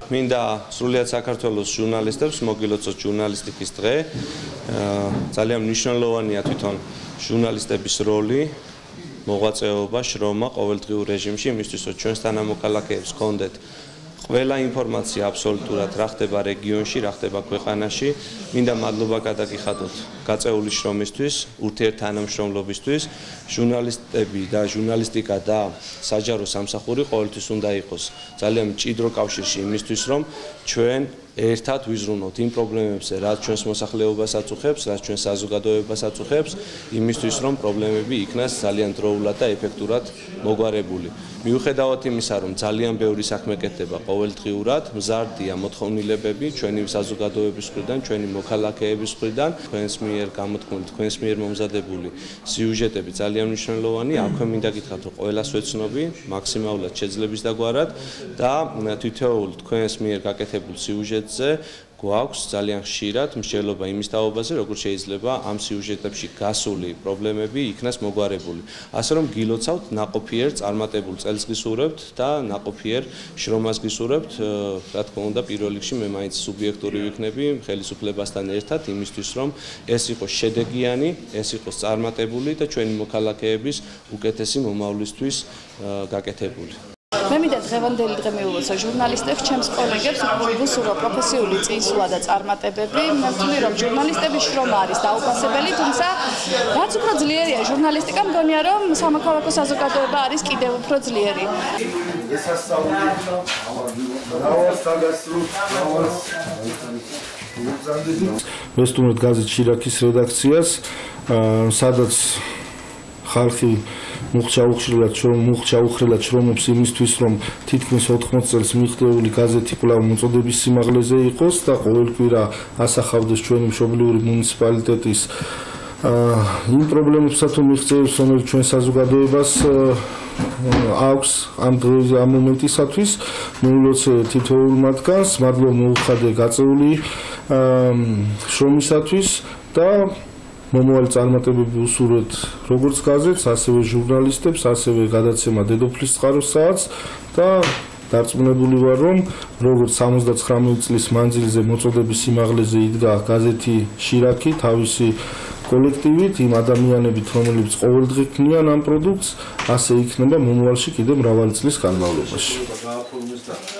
მინდა სრულიად საქართველოს ჟურნალისტებს მოგილოცოთ ჟურნალისტიკის დღე. ძალიან მნიშვნელოვანია თვითონ ჟურნალისტების როლი, მოღვაწეობა, შრომა ყოველდღიურ რეჟიმში, იმისთვის რომ ჩვენს თანამოქალაქეებს გქონდეთ ყველა ინფორმაცია აბსოლუტურად რა ხდება რეგიონში, რა ხდება ქვეყანაში. მინდა მადლობა გადაგიხადოთ გაწეული შრომისთვის, ურთიერთთანამშრომლობისთვის. ჟურნალისტები და ჟურნალისტიკა და საჯარო სამსახური ყოველთვის უნდა იყოს ძალიან მჭიდრო კავშირში იმისთვის, რომ ჩვენ ერთად ვიზრუნოთ იმ პრობლემებზე, რაც ჩვენს მოსახლეობას აწუხებს, რაც ჩვენს საზოგადოებას აწუხებს, იმისთვის, რომ პრობლემები იქნას ძალიან დროულად და ეფექტურად მოგვარებული. მიუხედავად იმისა, რომ ძალიან ბევრი საქმე კეთდება ყოველდღიურად, მზარდია მოთხოვნილებები ჩვენი საზოგადოების მხრიდან, ჩვენი მოქალაქეების მხრიდან, თქვენს მიერ გამოთქმული, თქვენს მიერ მომზადებული სიუჟეტები ძალიან მნიშვნელოვანი. აქვე მინდა გითხრათ, რომ ყველას ვეცნობი მაქსიმალურად შეძლების დაგვარად და თითოეულ თქვენს მიერ გაკეთებულ სიუჟეტზე გვაქვს ძალიან ხშირად მსჯელობა იმის თაობაზე, როგორ შეიძლება ამ სიუჟეტებში გასული პრობლემები იქნას მოგვარებული. ასე რომ გილოცავთ ნაყოფიერ წარმატებულ წელს გისურვებთ და ნაყოფიერ შრომას გისურვებთ. რა თქმა უნდა, პირველ რიგში მე მაინც სუბიექტური ვიქნები ხელისუფლებასთან ერთად იმისთვის, რომ ეს იყოს შედეგიანი, ეს იყოს წარმატებული და ჩვენი მოქალაქეების უკეთესი მომავლისთვის გაკეთებული. მე მინდა დღევანდელი დღე მივულოცო ჟურნალისტებს, ჩემს კოლეგებს, ვუსურვო პროფესიული წინსვლა და წარმატებები. მე ვთვლი, რომ ჟურნალისტების შრომა არის დაუფასებელი, თუმცა რაც უფრო ძლიერია ჟურნალისტიკა, მგონია, რომ სამოქალაქო საზოგადოება არის კიდევ უფრო ძლიერი. ვესტუმრეთ გაზეთ შირაქის რედაქციას, სადაც ხალხი მუხჩაუხრელად შრომობს იმისთვის, რომ თითქმის 80 წელს მიღწეული გაზეთი კვლავ მოწოდების სიმაღლეზე იყოს და ყოველკვირა ასახავდეს ჩვენი მშობლიური მუნიციპალიტეტის იმ პრობლემებსაც თუ მიღწევს, რომელიც ჩვენ საზოგადოებას აქვს ამ მომენტისათვის. მივულოცე თითოეულ მათგანს, მადლობა მოუხადე გაწეული შრომისათვის და მომავალი წარმატებები ვუსურვეთ როგორც გაზეთს, ასევე ჟურნალისტებს, ასევე გადაცემა დედოფლის წყაროს საათს და დარწმუნებული ვარ, რომ როგორც 79 წლის მანძილზე მოწოდების სიმაღლეზე იდგა გაზეთი შირაქი თავისი კოლექტივით, იმ ადამიანებით, რომლებიც ყოველდღე ქმნიან ამ პროდუქტს, ასე იქნება მომავალში კიდევ მრავალი წლის განმავლობაში.